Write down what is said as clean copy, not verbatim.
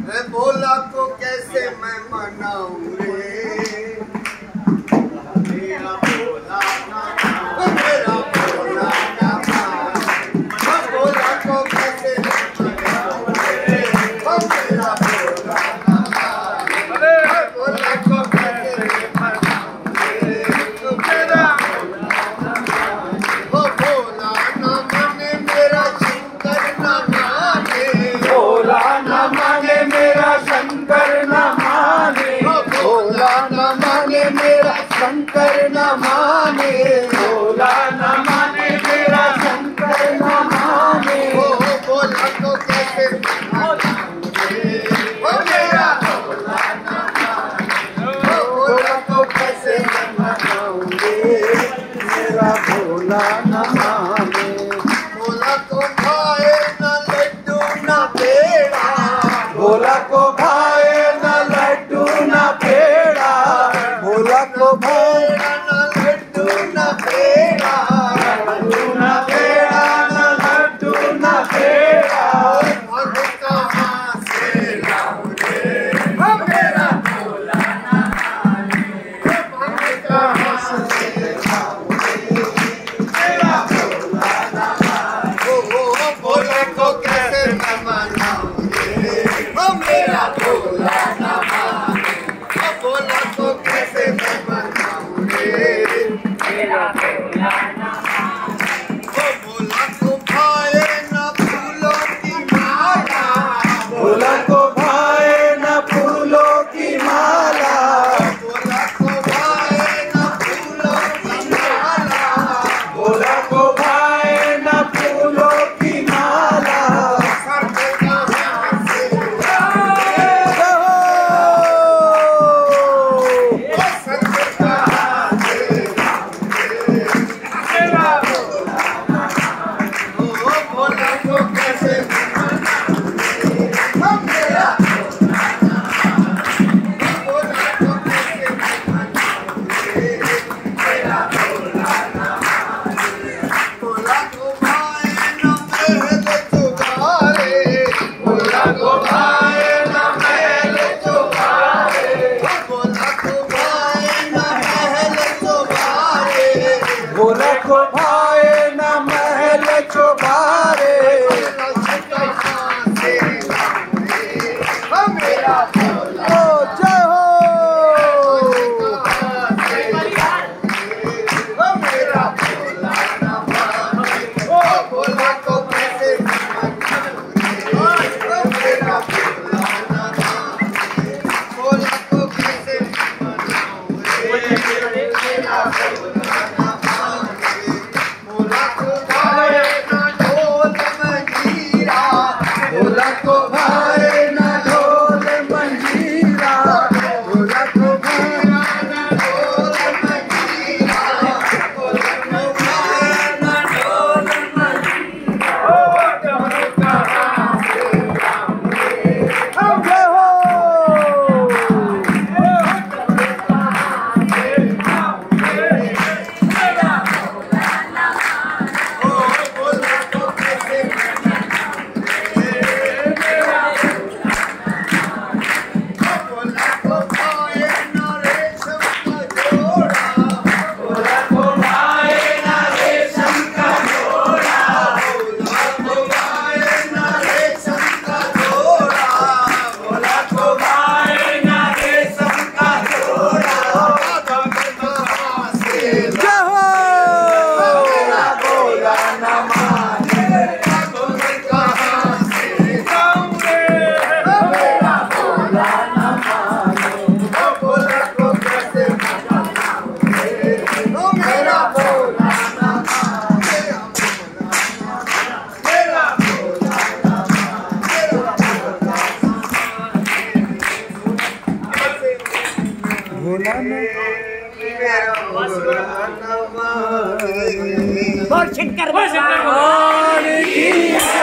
भोला को कैसे मैं मनाऊं रे, मेरा भोला ना मेरा भोला ना भोला को कैसे मनाऊं रे, मेरा भोला ना भोला को कैसे मनाऊं रे, मेरा भोला ना माने मेरा शंकर ना माने, भोला ना माने मेरा शंकर न माने, भोला न माने मेरा शंकर न माने, भोला न माने मेरा शंकर न माने, भोला को कैसे मनाऊं रे, मेरा भोला न माने, भोला को कैसे मनाऊं रे, मेरा भोला न माने। भोला को भाए न लड्डू न पेड़ा, भोला को भाए न लड्डू न पेड़ा, भोला को भाए न लड्डू न पेड़ा, लड्डू न पेड़ा न लड्डू न पेड़ा, भग कहाँ से लाऊं रे, मेरा भोला न माने, भग कहाँ से लाऊं रे, मेरा भोला न माने, भोला को कैसे मैं मनाऊं रे, मेरा भोला ना माने, भोला को कैसे मैं मनाऊं रे, मेरा भोला ना माने, भोला को भाए न फूलों की माला, भोला को भाए न फूलों की माला, भोला को भाए न फूलों की माला, भोला को भाए न फूलों की माला, सर पे कहाँ से भोला को भाए न महल चुबारे, मेरा भोला जय हो, मेरा भोला ना माने, भोला को कैसे मनाऊं रे, मेरा भोला ना माने, भोला को कैसे मनाऊं रे, मेरा भोला ना माने, भोला को भाए न ढोल मंजीरा, भोला को भाए न ढोल मंजीरा, भोला को भाए न ढोल मंजीरा, भोला को भाए न ढोल मंजीरा, भग कहाँ से लाऊं रे, जय हो, मेरा भोला ना माने, भोला को कैसे मनाऊं रे, मेरा भोला ना माने, भोला को भाए न रेशम का जोड़ा, भोला को भाए न रेशम का जोड़ा, भोला को भाए न रेशम का जोड़ा, भोला को भाए न रेशम का जोड़ा, भग कहाँ से जय हो, मेरा भोला ना माने, भग कहाँ से लाऊं रे, मेरा भोला ना माने, भोला को कैसे मनाऊं रे, मेरा भोला ना माने, मेरा भोला ना माने, भोला ना मेरा भोला ना माने, शंकर भगवान की